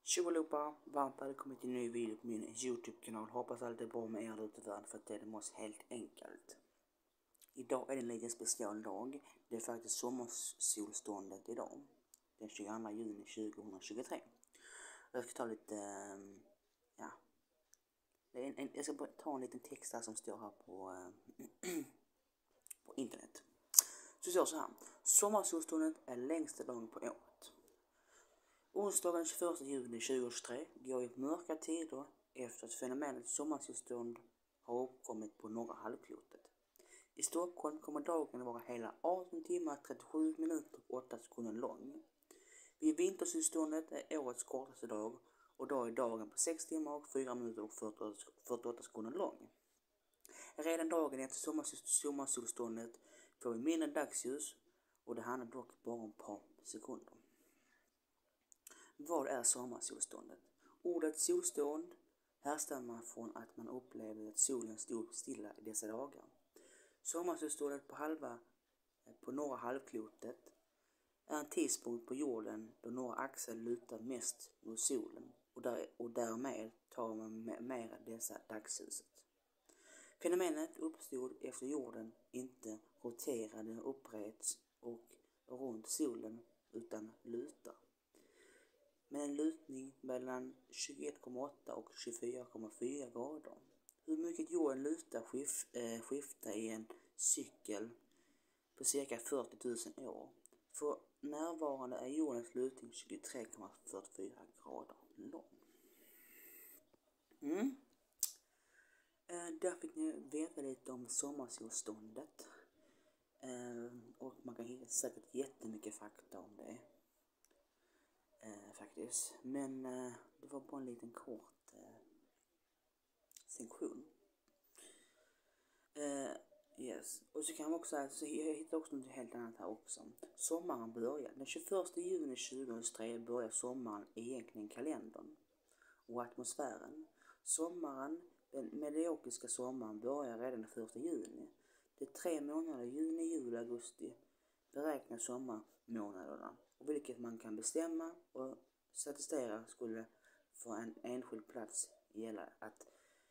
Tjo allihopa, varmt välkommen till en ny video på min YouTube-kanal. Hoppas allt är bra med er ute i världen, för att det måste helt enkelt. Idag är det en liten speciell dag. Det är faktiskt sommarsolståndet idag. Den 22 juni 2023. Jag ska ta lite, jag ska ta en liten text här som står här på internet. Så står så här: sommarsolståndet är längsta dagen på året. Onsdagen 21 juni 2023 går i mörka tider efter att fenomenet sommarsolstånd har uppkommit på norra halvklotet. I Stockholm kommer dagen att vara hela 18 timmar, 37 minuter och 8 sekunder lång. Vid vintersolståndet är årets kortaste dag, och då är dagen på 6 timmar och 4 minuter och 48 sekunder lång. Redan dagen efter sommarsolståndet får vi mindre dagsljus, och det handlar dock bara om ett par sekunder. Vad är sommarsolståndet? Ordet solstånd härstammar från att man upplevde att solen stod stilla i dessa dagar. Sommarsolståndet på norra halvklotet är en tidpunkt på jorden då norra axeln lutar mest mot solen, och därmed tar man mer dessa dagsljuset. Fenomenet uppstod efter jorden inte roterade upprätt och runt solen utan lutar. Med en lutning mellan 21,8 och 24,4 grader. Hur mycket jorden lutar skiftar i en cykel på cirka 40 000 år. För närvarande är jordens lutning 23,44 grader lång. Där fick ni veta lite om sommarsolståndet. Och man kan hitta säkert jättemycket fakta om det. Faktiskt. Men det var bara en liten kort sektion. Yes. Och så kan man också säga, så jag hittar också något helt annat här också. Sommaren börjar. Den 21 juni 2003 börjar sommaren egentligen kalendern och atmosfären. Den meteorologiska sommaren börjar redan den 1 juni. Det är 3 månader, juni, juli, augusti, beräknas sommarmånaderna. Vilket man kan bestämma och statistisera skulle för en enskild plats gälla att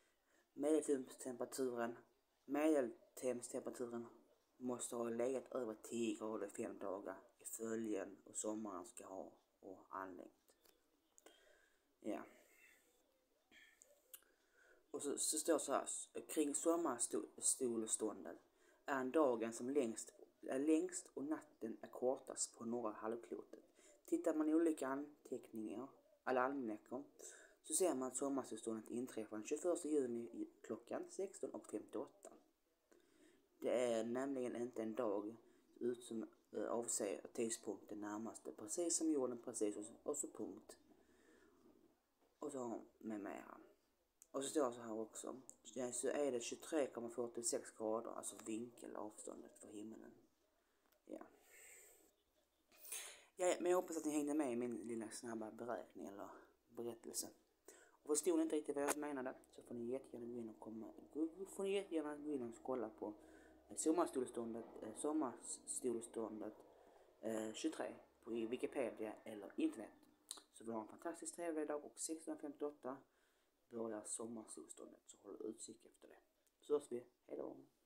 medeltemperaturen måste ha legat över 10 grader 5 dagar i följen, och sommaren ska ha och anläggt. Ja. Och så står så här: kring sommarsolståndet är dagen som längst och natten är kortast på norra halvklotet. Tittar man i olika anteckningar, alla almanäckor, så ser man att sommarsolståndet inträffar den 21 juni klockan 16:58. Det är nämligen inte en dag som avser tidpunkten närmaste, precis som jorden precis, och så punkt. Och så med mera. Och så står det så här också: så är det 23,46 grader, alltså vinkelavståndet för himlen. Ja, men jag hoppas att ni hängde med i min lilla snabba beräkning eller berättelse. Och förstod ni inte riktigt vad jag menade, så får ni jättegärna gå in och kolla på sommarsolståndet 23 på Wikipedia eller internet. Så vi har en fantastiskt trevlig dag, och 16:58 börjar sommarsolståndet, så håll utkik efter det. Så hörs vi, hejdå!